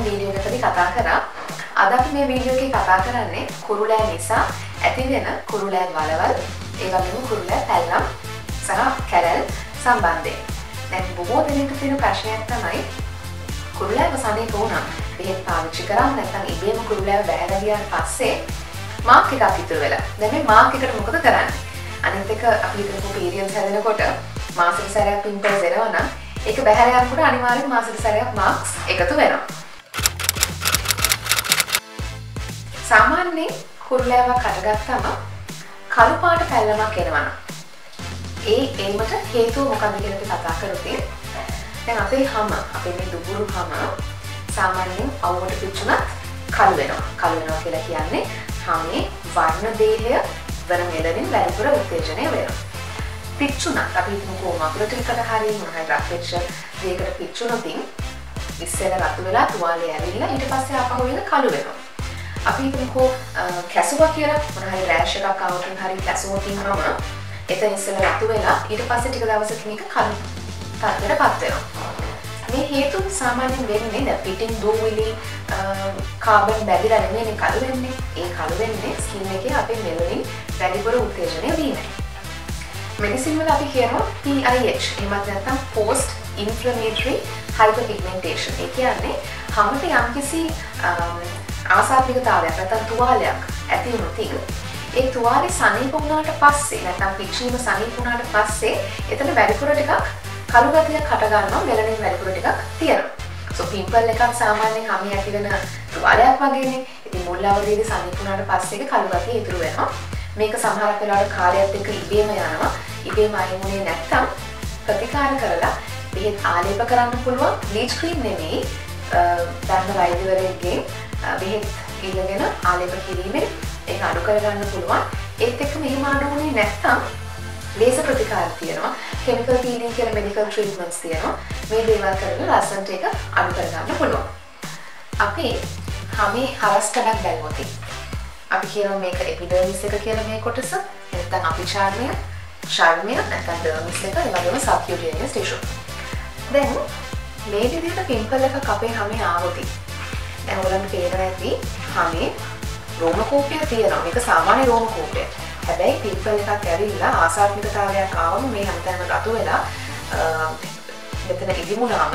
Video එකකදී කතා කරා. අද අපි මේ වීඩියෝ එකේ කතා කරන්නේ කුරුලෑ නිසා ඇතිවෙන කුරුලෑ වලවල්, ඒ වගේම කුරුලෑ පැල්ලම් සහ කැරල් සම්බන්ධයෙන්. දැන් බොහෝ දෙනෙකුට තියෙන ප්‍රශ්නයක් තමයි කුරුලෑව සනීප වුණා. බෙහෙත් පාවිච්චි කරාම නැත්නම් ඉබේම කුරුලෑව බැහැලා ගියාට පස්සේ මාක් එකක් ඉතුරු වෙලා. දැන් මේ මාක් එකට මොකද කරන්නේ? අනිත් එක අපි හිතමු පීරියඩ්ස් හැදෙනකොට මාසෙක සැරයක් පිම්පල්ස් එනවා නම් ඒක බැහැලා යනකොට අනිවාර්යෙන් මාසෙක සැරයක් මාක්ස් එකතු වෙනවා. සාමාන්‍යයෙන් කුරුලෑවක් හටගත්තම කළු පාට පැල්ලමක් එනවා නම් ඒකට හේතුව මොකක්ද කියලා අපි කතා කරොත් දැන් අපේ හැම අපේ මේ දුබුරු හැම සාමාන්‍යයෙන් අවුවට පිච්චුණත් කළු වෙනවා. කළු වෙනවා කියලා කියන්නේ හැමේ වර්ණ දේහය වන මෙලනින් වැඩිපුර උත්තේජනය වෙනවා. පිච්චුණත් අපි හිතමුකෝ මකුලට හරිය මොනවායි රත් වෙච්ච දෙයකට පිච්චුණොත් ඉස්සෙල්ලා රතු වෙලා තුවාලේ ඇවිල්ලා ඊට පස්සේ ආපහු වෙන කළු වෙනවා. අපි හිතමුකෝ කැසුවා කියලා මොනවායි රෑෂ් එකක් ආවොත් හරිය කැසුවා තියනම එතන ඉස්සෙල්ලා රතු වෙලා ඊට පස්සේ ටික දවසකින් එක කළු තත්ත්වයටපත් වෙනවා. මේ හේතු සාමාන්‍යයෙන් වෙන්නේ දැන් පිටින් දූවිලි කාබන් බැඳිලා නෙමෙයි කළු වෙන්නේ. ඒ කළු වෙන්නේ ස්කින් එකේ අපේ මෙලනින් වැඩිපුර උත්තේජනය වීමයි. මෙඩිසින් වල අපි කියනවා PIH එහෙමත් නැත්නම් post inflammatory hyperpigmentation. ඒ කියන්නේ හැමත යම්කිසි ආසාත්මිකතාවයක් නැත්නම් තුවාලයක් ඇති වුණොත් ඒ තුවාලේ සනීප වුණාට පස්සේ නැත්නම් පිච්චීම සනීප වුණාට පස්සේ එතන වැඩිපුර ටිකක් කළු ගතියක් හට ගන්නවා මෙලනින් වැඩිපුර ටිකක් තියෙනවා. සෝ පිම්පල් එකක් සාමාන්‍යයෙන් හැම ඇති වෙන තුවාලයක් වගේනේ. ඉතින් මුල් අවධියේදී සනීප වුණාට පස්සේ ඒක කළු ගතිය ඉතුරු වෙනවා. මේක සමහරක් වෙලාවට කාලයත් එක්ක ඉබේම යනවා. ඉබේම අයිමුනේ නැත්තම් ප්‍රතිකාර කරලා බෙහෙත් ආලේප කරන්න පුළුවන්. බ්ලීච් ක්‍රීම් නෙමෙයි ධර්ම වෛද්‍යවරයෙක්ගෙන් බෙහෙත් ඉල්ලගෙන ආලේප කිරීමෙන් ඒක අඩු කරගන්න පුළුවන්. ඒත් එක්ක මෙහෙම අඩු වුණේ නැත්තම් ලේසර් ප්‍රතිකාර තියෙනවා. කෙමිකල් පීලින් කියලා මෙඩිකල් ට්‍රීට්මන්ට්ස් තියෙනවා. මේ දේවල් කරලා ලස්සනට ඒක අඩු කරගන්න පුළුවන්. අපි හැමේ හරස්කඩක් බැලුවොත් අපි කියනවා මේක එපිඩර්මිස් එක කියලා මේ කොටස. නැත්නම් අපිචාර්මය, ශර්මය නැත්නම් ඩර්මිස් එක, ඒ වගේම සබ්කියුටේනියස් ටිෂු. දැන් මේ විදිහට පිම්පල් එකක් අපේ හැමේ ආවොත් දැන් ඔයගලන්ට පේනවා ඇති හැමේ රෝම කෝපය තියෙනවා. මේක සාමාන්‍ය රෝම කෝපය. හැබැයි පිම්පල් එකක් ඇවිල්ලා ආසාත්මිකතාවයක් ආවම මේ හැමතැනම රතු වෙලා මෙතන ඉදිමුණාම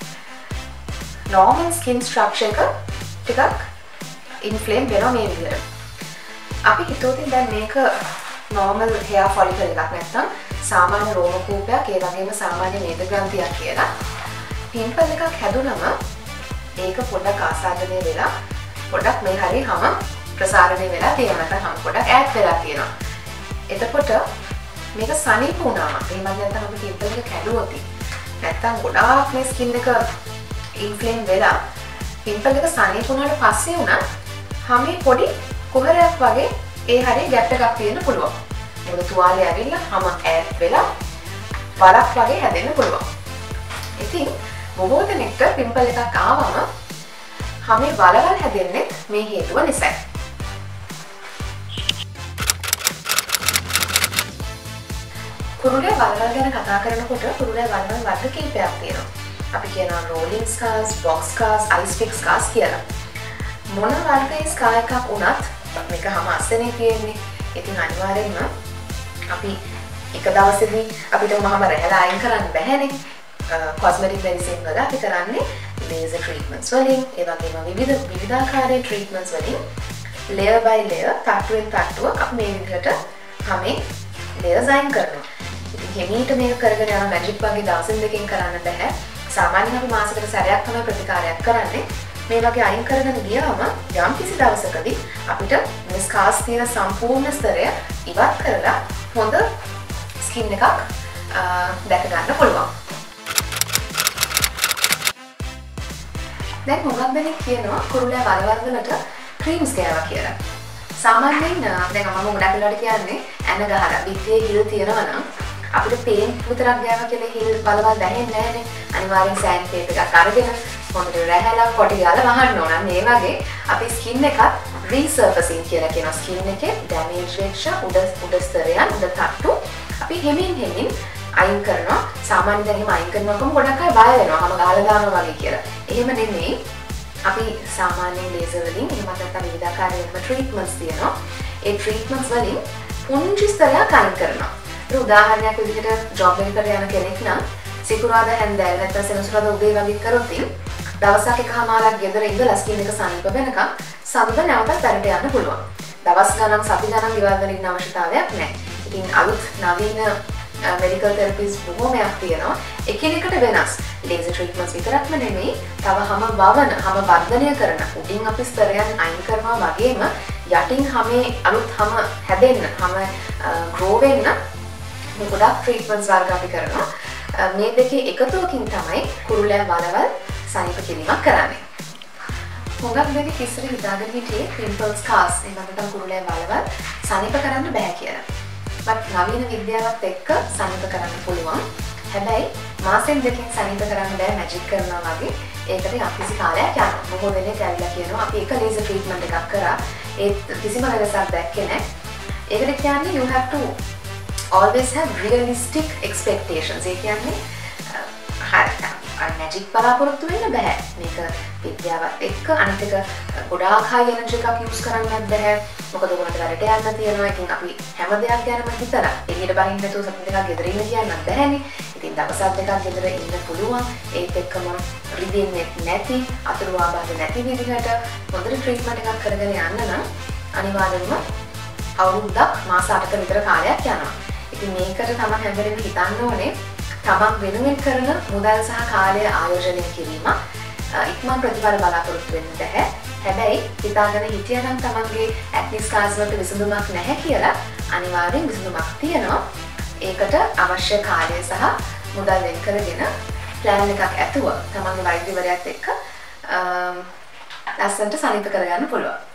normal skin structure එක ටිකක් inflame වෙනවා මේ විදිහට. අපි හිතුවොත් දැන් මේක normal hair follicle එකක් නැත්නම් සාමාන්‍ය රෝම කූපයක් ඒ වගේම සාමාන්‍ය මේද ග්‍රන්ථියක් කියලා. පිම්පල් එකක් හැදුනම ඒක පොඩ්ඩක් ආසාදනය වෙලා පොඩ්ඩක් මේ හරිය හැම ප්‍රසාරණය වෙලා තියෙනවා. නැත්නම් හැම පොඩ්ඩක් ඈත් වෙලා තියෙනවා. එතකොට මේක සනීප වුණාම එහෙම නැත්නම් අපි පිම්පල් එක කැඩුවොත් නැත්නම් ගොඩාක් මේ ස්කින් එක ඉන්ෆ්ලේම් වෙලා පිම්පල් එක සනීප වුණාට පස්සේ උනත් හැමේ පොඩි කුහරයක් වගේ ඒ හරිය ගැප් එකක් තියෙන්න පුළුවන්. මොකද තුවාලේ ඇවිල්ලා හැම ඈත් වෙලා වලක් වගේ හැදෙන්න පුළුවන්. ඉතින් බොහෝ දෙනෙක්ට පිම්පල් එකක් ආවම හැමේ වලවල් හැදෙන්නේ මේ හේතුව නිසායි. කුරුලෑ වලවල් ගැන කතා කරනකොට කුරුලෑ වලවල් වර්ග කිහිපයක් තියෙනවා. අපි කියනවා rolling scars, box scars, ice pick scars කියලා. මොන වර්ගයේ ස්කාර් එකක් වුණත් මේක හැම අස්සනේ තියෙන්නේ. ඉතින් අනිවාර්යෙන්ම අපි එක දවසේදී අපිට මහම රැහැලා අයින් කරන්න බැහැනේ. cosmetic medicine වල අපි කරන්නේ laser treatments වලින්, ඒ වගේම විවිධාකාරයේ treatments වලින් layer by layer, තට්ටුවෙන් තට්ටුව අපි මේ විදිහට හැමේ layers අයින් කරනවා. ඉතින් හිමීට මේක කරගෙන යන මැජික් වගේ දවසින් දෙකකින් කරන්න බෑ. සාමාන්‍යයෙන් අපි මාසෙකට සැරයක් තමයි ප්‍රතිකාරයක් කරන්නේ. මේ වගේ අයින් කරගෙන ගියාම යම් කිසි දවසකදී අපිට මේ ස්කාර්ස් තියෙන සම්පූර්ණ ස්තරය ඉවත් කරලා හොඳ ස්කින් එකක් දැක ගන්න පුළුවන්. දැන් මොකක්ද මේ කියනවා කුරුලෑ වලවල් වලට ක්‍රීම්ස් ගෑවා කියලා. සාමාන්‍යයෙන් දැන් මම ගොඩක් වෙලාවට කියන්නේ ඇන ගහලා බිත්තියේ හිල් තියනවා නම් අපිට පේන් විතරක් ගෑවා කියලා හිල් වලවල් දැනෙන්නේ නැහැනේ. අනිවාර්යෙන් සෑන් ටේප් එකක් අරගෙන හොඳට රැහැලා කොටි ගාලා වහන්න ඕන. මේ වගේ අපි ස්කින් එකත් රීසර්ෆසින් කියලා කියන ස්කින් එකේ ඩැමේජ් වෙච්ච උඩ ස්තරයන් උඩ තට්ටු අපි හෙමින් අයින් කරනවා. සාමාන්‍යයෙන් එහෙම අයින් කරනකොම ගොඩක් අය බය වෙනවා. හැම ගාලා දානවා වගේ කියලා. එහෙම නෙමෙයි. අපි සාමාන්‍යයෙන් ලේසර් වලින් එහෙම නැත්නම් විවිධාකාර වෙනම ට්‍රීට්මන්ට්ස් තියෙනවා. ඒ ට්‍රීට්මන්ට්ස් වලින් පුංචි ස්තරයක් අයින් කරනවා. ඒ උදාහරණයක් විදිහට ජොබ් එකකට යන කෙනෙක් නම් සිකුරාදා හැන්දෑව නැත්නම් සෙනසුරාදා උදේ වගේ කරොත් දවසක් එකමාරක් ගෙදර ඉඳලා ස්කින් එක සනීප වෙනකම් සඳ නැවතත් වැඩට යන්න පුළුවන්. දවස් ගණන් සති ගණන් ගෙවල් වල ඉන්න අවශ්‍යතාවයක් නැහැ. ඉතින් අලුත් නවීන මෙඩිකල් තෙරපිස් බොහෝමයක් තියෙනවා. එකිනෙකට වෙනස්. ලේසර් ට්‍රීට්මන්ට්ස් විතරක්ම නෙමෙයි, තව හැම වවන, හැම වර්ධනය කරන උඩින් අපි ස්තරයන් අයින් කරනවා වගේම යටින් හැමේ අලුත් හැම හැදෙන්න, හැම ග්‍රෝ වෙන්න ගොඩක් ට්‍රීට්මන්ට්ස් වර්ග අපි කරනවා. මේ දෙකේ එකතුවකින් තමයි කුරුල්ලෑ වලවල් සනීප කිරීමක් කරන්නේ. හුඟක් දෙනෙක් ඉස්සර හිතාගෙන හිටියේ පිම්පල්ස් කාස් එහෙම නැත්නම් කුරුල්ලෑ වලවල් සනීප කරන්න බෑ කියලා. but නවීන විද්‍යාවත් එක්ක සනීප කරන්න පුළුවන්. හැබැයි මාසෙන් දෙකකින් සනීප කරන්න බෑ මැජික් කරනවා වගේ. ඒකට යම්කිසි කාලයක් යනවා. බොහෝ දෙනෙක් ඇවිල්ලා කියනවා අපි එක ලේසර් ට්‍රීට්මන්ට් එකක් කරා ඒ කිසිම වෙනසක් දැක්කේ නැහැ. ඒකට කියන්නේ you have to always have realistic expectations. ඒ කියන්නේ මැජික් බලාපොරොත්තු වෙන්න බෑ. මේක විද්‍යාවත් එක්ක අනිත් එක ගොඩාක් high energy එකක් use කරන්නත් බෑ. මොකද ඔයගොල්ලන්ට වැඩට යන්න තියෙනවා. ඉතින් අපි හැම දෙයක් ගැනම හිතලා එළියට බහින්න නැතුව සති දෙකක් ගෙදර ඉන්න කියන්නත් බෑනේ. ඉතින් දවසක් දෙකක් ගෙදර ඉන්න පුළුවන්. ඒත් එක්කම රිදෙන්නේ නැති, අතුරු ආබාධ නැති විදිහට හොඳට ට්‍රීට්මන්ට් එකක් කරගෙන යන්න නම් අනිවාර්යෙන්ම අවුරුද්දක් මාස 8ක විතර කාලයක් යනවා. ඉතින් මේකට තමයි හැම වෙලේම හිතන්න ඕනේ තමන් වෙනුවෙන් කරන මුදල් සහ කාලය ආයෝජනය කිරීම ඉක්මන් ප්‍රතිඵල බලාපොරොත්තු වෙන්න බැහැ. හැබැයි හිතාගෙන හිටියනම් තමන්ගේ ඇක්නි ස්කාර්ස් වලට විසඳුමක් නැහැ කියලා අනිවාර්යෙන් විසඳුමක් තියෙනවා. ඒකට අවශ්‍ය කාලය සහ මුදල් වෙන් කරගෙන ප්ලෑන් එකක් ඇතුව තමන්ගේ වෛද්‍යවරයාත් එක්ක ලස්සනට සනීප කරගන්න පුළුවන්.